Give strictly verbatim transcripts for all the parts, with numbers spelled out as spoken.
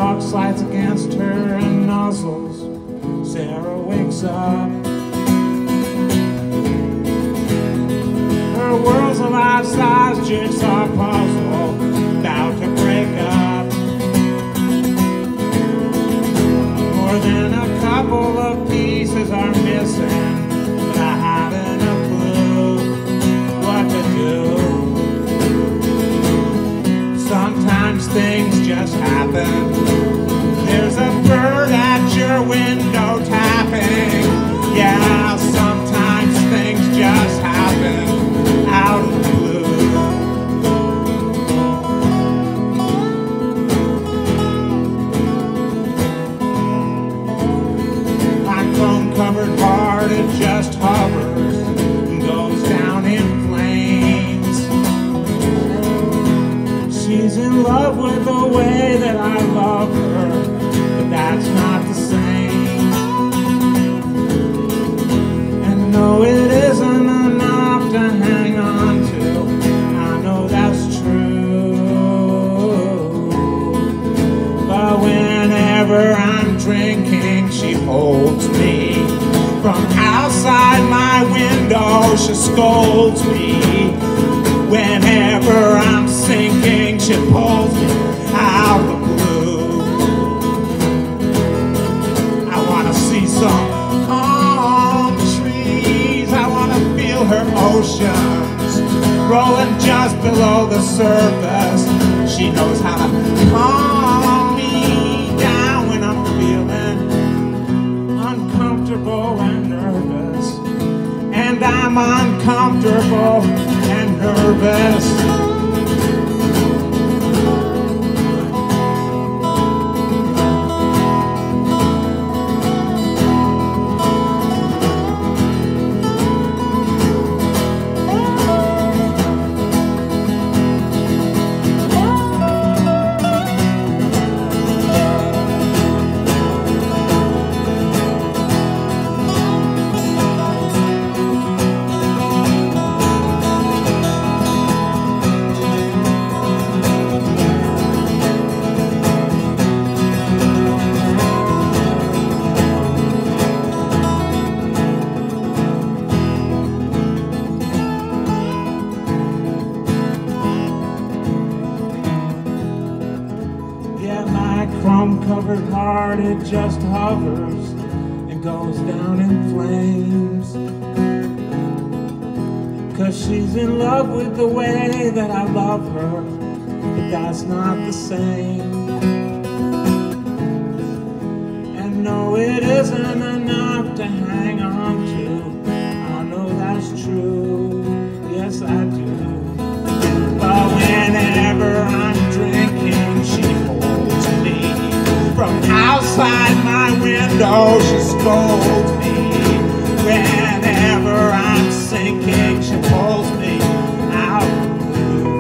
dog slides against her and nuzzles. Sarah wakes up. Her world's a life-size jigsaw puzzle, about to break up. More than a couple of pieces are missing, but I haven't a clue what to do. Sometimes things just happen. There's a bird at your window tapping. Yeah, sometimes things just happen out of the blue. My chrome-covered heart, it just hovers and goes down in flames. She's in love with the way that I love her, but that's not the same. And no, it isn't enough to hang on to. I know that's true. But whenever I'm drinking, she holds me. From outside my window, she scolds me. Whenever I'm sinking, she pulls me out the blue. I wanna see some palm trees. I wanna feel her oceans rolling just below the surface. She knows how to calm me down when I'm feeling uncomfortable and nervous. And I'm uncomfortable and nervous. Chrome-covered heart, it just hovers and goes down in flames. 'Cause she's in love with the way that I love her, but that's not the same. And no, it isn't enough to hang on to. I know that's true, yes I do. But whenever I'm drinking, she holds me. From outside my window, she scolds me. Whenever I'm sinking, she pulls me out of the blue.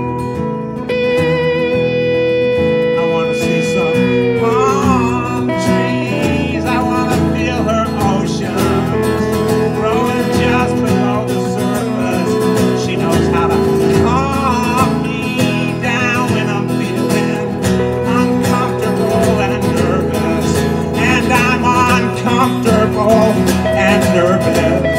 I wanna see some palm trees. I wanna feel her oceans growing just below the surface. She knows how to calm me down when I'm feeling uncomfortable and nervous. And I'm uncomfortable and nervous.